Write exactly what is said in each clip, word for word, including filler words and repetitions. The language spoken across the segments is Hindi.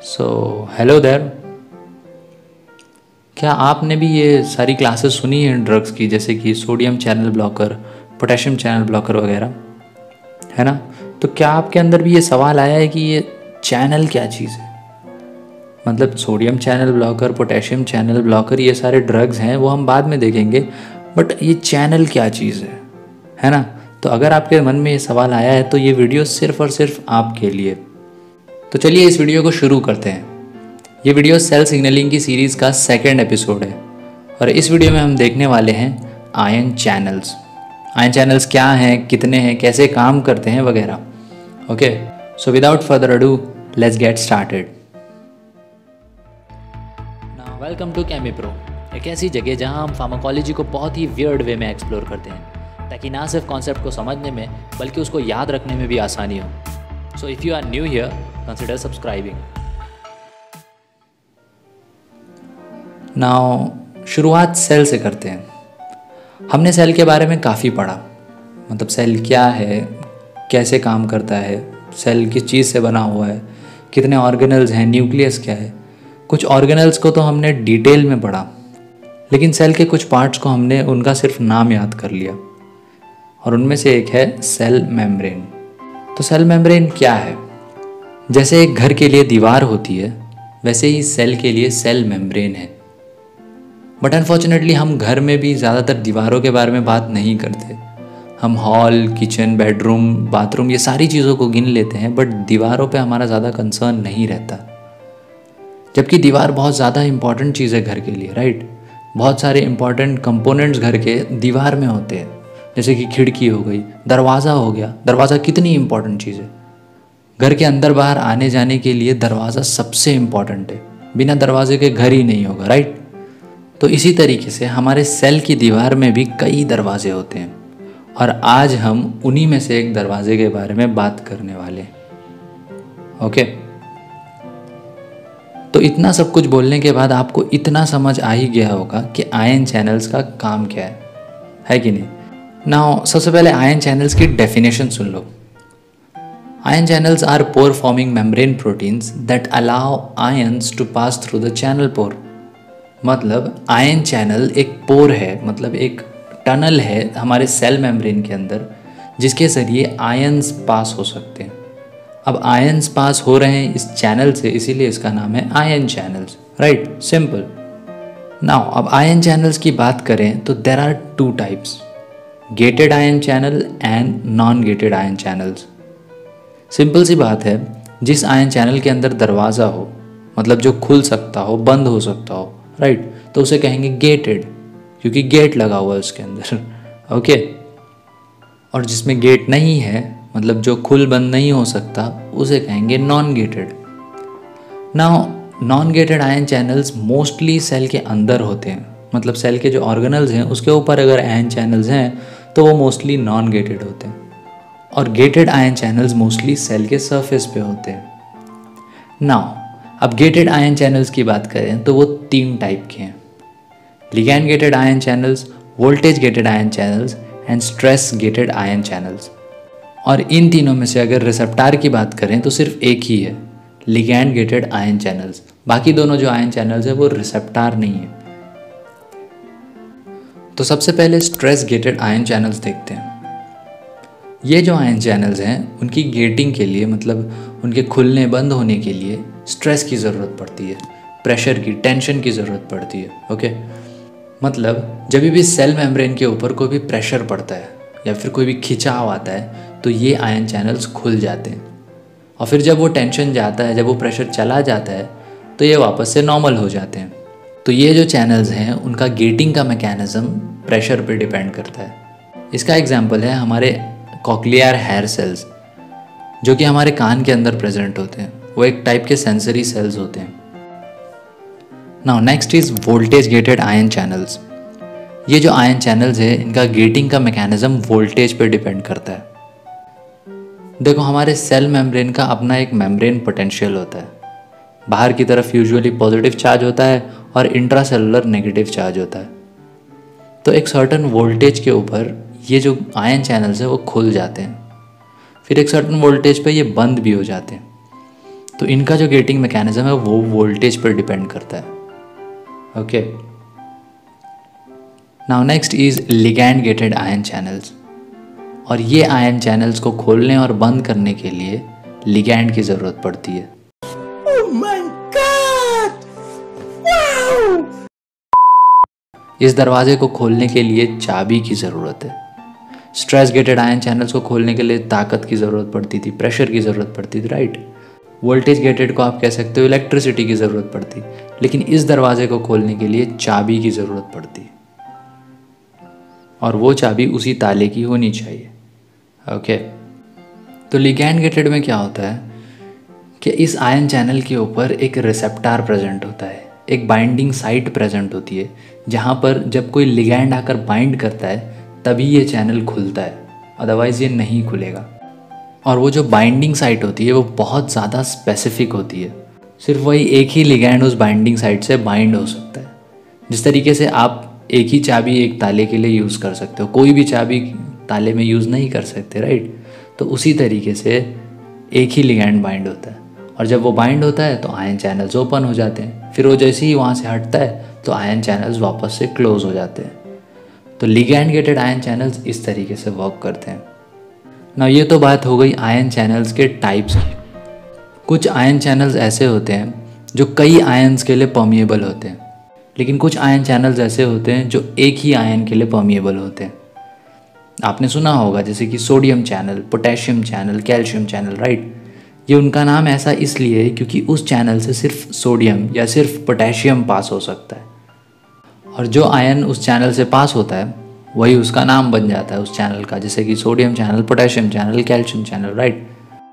So hello there. क्या आपने भी ये सारी क्लासेस सुनी हैं ड्रग्स की, जैसे कि sodium channel blocker, potassium channel blocker वगैरह, है ना? तो क्या आपके अंदर भी ये सवाल आया है कि ये चैनल क्या चीज़ है? मतलब sodium channel blocker, potassium channel blocker, ये सारे ड्रग्स हैं, वो हम बाद में देखेंगे, बट ये चैनल क्या चीज़ है है ना? तो अगर आपके मन में ये सवाल आया है तो ये वीडियो सिर्फ और सिर्फ आपके लिए। तो चलिए इस वीडियो को शुरू करते हैं। ये वीडियो सेल सिग्नलिंग की सीरीज़ का सेकंड एपिसोड है और इस वीडियो में हम देखने वाले हैं आयन चैनल्स। आयन चैनल्स क्या हैं, कितने हैं, कैसे काम करते हैं वगैरह। Okay, so without further ado let's get started. Now welcome to Chemipro, एक ऐसी जगह जहां हम फार्माकोलॉजी को बहुत ही वियर्ड वे में एक्सप्लोर करते हैं ताकि ना सिर्फ कॉन्सेप्ट को समझने में बल्कि उसको याद रखने में भी आसानी हो। So if you are new here, consider subscribing. Now शुरुआत सेल से करते हैं। हमने सेल के बारे में काफ़ी पढ़ा, मतलब सेल क्या है, कैसे काम करता है, सेल किस चीज़ से बना हुआ है, कितने ऑर्गेनल्स हैं, न्यूक्लियस क्या है। कुछ ऑर्गेनल्स को तो हमने डिटेल में पढ़ा, लेकिन सेल के कुछ पार्ट्स को हमने उनका सिर्फ नाम याद कर लिया और उनमें से एक है सेल मेम्ब्रेन। तो सेल मेम्ब्रेन क्या है? जैसे एक घर के लिए दीवार होती है, वैसे ही सेल के लिए सेल मेम्ब्रेन है। बट अनफॉर्चुनेटली हम घर में भी ज़्यादातर दीवारों के बारे में बात नहीं करते। हम हॉल, किचन, बेडरूम, बाथरूम, ये सारी चीज़ों को गिन लेते हैं, बट दीवारों पे हमारा ज़्यादा कंसर्न नहीं रहता। जबकि दीवार बहुत ज़्यादा इंपॉर्टेंट चीज़ है घर के लिए, राइट? बहुत सारे इंपॉर्टेंट कंपोनेंट्स घर के दीवार में होते हैं, जैसे कि खिड़की हो गई, दरवाज़ा हो गया। दरवाज़ा कितनी इंपॉर्टेंट चीज़ है। घर के अंदर बाहर आने जाने के लिए दरवाज़ा सबसे इम्पॉर्टेंट है। बिना दरवाजे के घर ही नहीं होगा, राइट? तो इसी तरीके से हमारे सेल की दीवार में भी कई दरवाजे होते हैं और आज हम उन्हीं में से एक दरवाजे के बारे में बात करने वाले हैं। ओके, तो इतना सब कुछ बोलने के बाद आपको इतना समझ आ ही गया होगा कि आयन चैनल्स का काम क्या है, है कि नहीं? नाउ सबसे पहले आयन चैनल्स की डेफिनेशन सुन लो। Ion channels are pore forming membrane proteins that allow ions to pass through the channel pore। मतलब आयन चैनल एक पोर है, मतलब एक टनल है हमारे सेल मेम्ब्रेन के अंदर, जिसके ज़रिए आयंस पास हो सकते हैं। अब आयंस पास हो रहे हैं इस चैनल से, इसीलिए इसका नाम है ion channels, right? Simple. Now अब आयन चैनल्स की बात करें तो there are two types, gated ion channel and non gated ion channels. Simple सी बात है, जिस आयन चैनल के अंदर दरवाज़ा हो, मतलब जो खुल सकता हो, बंद हो सकता हो, राइट, तो उसे कहेंगे गेटेड, क्योंकि गेट लगा हुआ है उसके अंदर। ओके, और जिसमें गेट नहीं है, मतलब जो खुल बंद नहीं हो सकता, उसे कहेंगे non gated. Now non gated ion channels mostly cell के अंदर होते हैं, मतलब सेल के जो ऑर्गेनल्स हैं उसके ऊपर अगर आयन चैनल्स हैं तो वो मोस्टली नॉन गेटेड होते हैं, और gated ion channels mostly cell के सरफेस पे होते हैं। नाउ अब गेटेड आयन चैनल्स की बात करें तो वो तीन टाइप के हैं, ligand gated ion channels, voltage gated ion channels and stress gated ion channels. और इन तीनों में से अगर रिसेप्टार की बात करें तो सिर्फ एक ही है, लिगैंड गेटेड आयन चैनल्स। बाकी दोनों जो आयन चैनल्स है वो रिसेप्टार नहीं है। तो सबसे पहले स्ट्रेस गेटेड आयन चैनल्स देखते हैं। ये जो आयन चैनल्स हैं उनकी गेटिंग के लिए, मतलब उनके खुलने बंद होने के लिए स्ट्रेस की ज़रूरत पड़ती है, प्रेशर की, टेंशन की ज़रूरत पड़ती है। ओके, मतलब जब भी सेल मेम्ब्रेन के ऊपर कोई भी प्रेशर पड़ता है या फिर कोई भी खिंचाव आता है तो ये आयन चैनल्स खुल जाते हैं, और फिर जब वो टेंशन जाता है, जब वो प्रेशर चला जाता है तो ये वापस से नॉर्मल हो जाते हैं। तो ये जो चैनल्स हैं उनका गेटिंग का मैकेनिज़्म प्रेशर पर डिपेंड करता है। इसका एग्जाम्पल है हमारे कॉक्लियर हेयर सेल्स, जो कि हमारे कान के अंदर प्रेजेंट होते हैं। वो एक टाइप के सेंसरी सेल्स होते हैं। Now next is voltage gated ion channels. ये जो आयन चैनल्स है इनका गेटिंग का मैकेनिज्म वोल्टेज पे डिपेंड करता है। देखो, हमारे सेल मेम्ब्रेन का अपना एक मेम्ब्रेन पोटेंशियल होता है। बाहर की तरफ यूजुअली पॉजिटिव चार्ज होता है और इंट्रासेलुलर नेगेटिव चार्ज होता है। तो एक सर्टेन वोल्टेज के ऊपर ये जो आयन चैनल्स है वो खुल जाते हैं, फिर एक सर्टेन वोल्टेज पे ये बंद भी हो जाते हैं। तो इनका जो गेटिंग मैकेनिज्म है वो वोल्टेज पर डिपेंड करता है। Okay, now next is ligand gated ion channels. और ये आयन चैनल्स को खोलने और बंद करने के लिए लिगैंड की ज़रूरत पड़ती है। Oh my God! Wow! इस दरवाजे को खोलने के लिए चाबी की ज़रूरत है। स्ट्रेस गेटेड आयन चैनल्स को खोलने के लिए ताकत की ज़रूरत पड़ती थी, प्रेशर की ज़रूरत पड़ती थी, राइट। वोल्टेज गेटेड को आप कह सकते हो इलेक्ट्रिसिटी की ज़रूरत पड़ती, लेकिन इस दरवाजे को खोलने के लिए चाबी की ज़रूरत पड़ती, और वो चाबी उसी ताले की होनी चाहिए। ओके, तो लिगैंड गेटेड में क्या होता है कि इस आयन चैनल के ऊपर एक रिसेप्टार प्रेजेंट होता है, एक बाइंडिंग साइट प्रेजेंट होती है, जहाँ पर जब कोई लिगैंड आकर बाइंड करता है तभी ये चैनल खुलता है, अदरवाइज़ ये नहीं खुलेगा। और वो जो बाइंडिंग साइट होती है वो बहुत ज़्यादा स्पेसिफिक होती है, सिर्फ वही एक ही लिगैंड उस बाइंडिंग साइट से बाइंड हो सकता है। जिस तरीके से आप एक ही चाबी एक ताले के लिए यूज़ कर सकते हो, कोई भी चाबी ताले में यूज़ नहीं कर सकते, राइट। तो उसी तरीके से एक ही लिगैंड बाइंड होता है, और जब वो बाइंड होता है तो आयन चैनल्स ओपन हो जाते हैं, फिर वो जैसे ही वहाँ से हटता है तो आयन चैनल्स वापस से क्लोज हो जाते हैं। तो लिगैंड गेटेड आयन चैनल्स इस तरीके से वर्क करते हैं। ना ये तो बात हो गई आयन चैनल्स के टाइप्स की। कुछ आयन चैनल्स ऐसे होते हैं जो कई आयन्स के लिए परमिएबल होते हैं, लेकिन कुछ आयन चैनल्स ऐसे होते हैं जो एक ही आयन के लिए परमिएबल होते हैं। आपने सुना होगा जैसे कि sodium channel, potassium channel, calcium channel, right. ये उनका नाम ऐसा इसलिए है क्योंकि उस चैनल से सिर्फ सोडियम या सिर्फ पोटेशियम पास हो सकता है, और जो आयन उस चैनल से पास होता है वही उसका नाम बन जाता है उस चैनल का, जैसे कि sodium channel, potassium channel, calcium channel, right.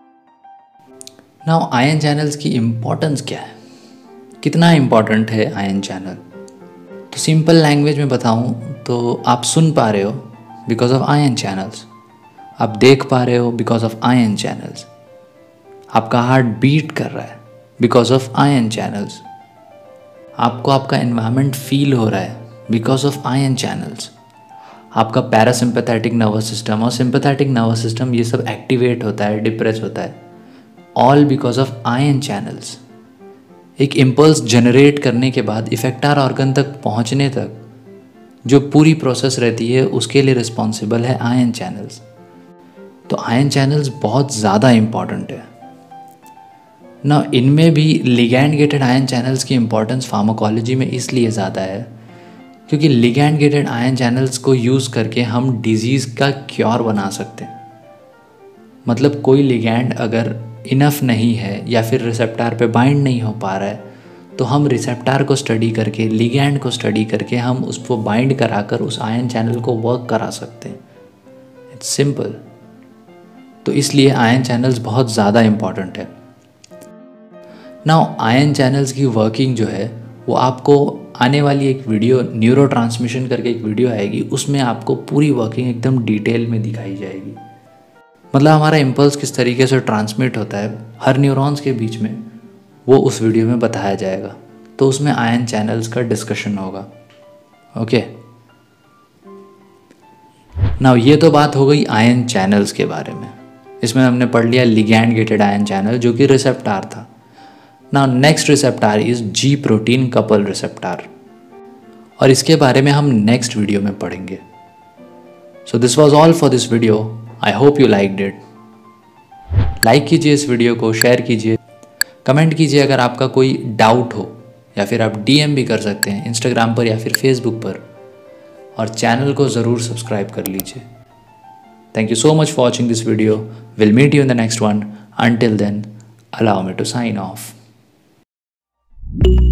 Now ion channels की इम्पोर्टेंस क्या है, कितना इम्पोर्टेंट है आयन चैनल? तो सिंपल लैंग्वेज में बताऊं तो आप सुन पा रहे हो बिकॉज ऑफ आयन चैनल्स, आप देख पा रहे हो बिकॉज ऑफ आयन चैनल्स, आपका हार्ट बीट कर रहा है बिकॉज ऑफ आयन चैनल्स, आपको आपका एनवायरनमेंट फील हो रहा है बिकॉज ऑफ आयन चैनल्स, आपका पैरासिम्पैथेटिक नर्वस सिस्टम और सिंपैथेटिक नर्वस सिस्टम ये सब एक्टिवेट होता है, डिप्रेस होता है, all because of ion channels. एक इम्पल्स जनरेट करने के बाद इफेक्टर ऑर्गन तक पहुंचने तक जो पूरी प्रोसेस रहती है उसके लिए रिस्पॉन्सिबल है आयन चैनल्स। तो आयन चैनल्स बहुत ज़्यादा इम्पॉर्टेंट है ना। इनमें भी लिगैंड गेटेड आयन चैनल्स की इम्पोर्टेंस फार्माकोलॉजी में इसलिए ज़्यादा है क्योंकि लिगैंड गेटेड आयन चैनल्स को यूज़ करके हम डिजीज़ का क्योर बना सकते हैं। मतलब कोई लिगैंड अगर इनफ नहीं है या फिर रिसेप्टार पे बाइंड नहीं हो पा रहा है तो हम रिसेप्टार को स्टडी करके, लिगैंड को स्टडी करके हम उसको बाइंड कराकर उस आयन चैनल को वर्क करा सकते हैं। It's simple. तो इसलिए आयन चैनल्स बहुत ज़्यादा इम्पॉर्टेंट है। नाउ आयन चैनल्स की वर्किंग जो है वो आपको आने वाली एक वीडियो, न्यूरो ट्रांसमिशन करके एक वीडियो आएगी, उसमें आपको पूरी वर्किंग एकदम डिटेल में दिखाई जाएगी। मतलब हमारा इम्पल्स किस तरीके से ट्रांसमिट होता है हर न्यूरॉन्स के बीच में, वो उस वीडियो में बताया जाएगा। तो उसमें आयन चैनल्स का डिस्कशन होगा। ओके, नाउ ये तो बात हो गई आयन चैनल्स के बारे में। इसमें हमने पढ़ लिया लिगैंड गेटेड आयन चैनल जो कि रिसेप्टार था। Now next receptor is G protein couple receptor, और इसके बारे में हम नेक्स्ट वीडियो में पढ़ेंगे। So this was all for this video. I hope you liked it. Like कीजिए इस वीडियो को, शेयर कीजिए, कमेंट कीजिए अगर आपका कोई डाउट हो, या फिर आप डीएम भी कर सकते हैं इंस्टाग्राम पर या फिर फेसबुक पर, और चैनल को ज़रूर सब्सक्राइब कर लीजिए। Thank you so much for watching this video. Will meet you in the next one. Until then, allow me to sign off.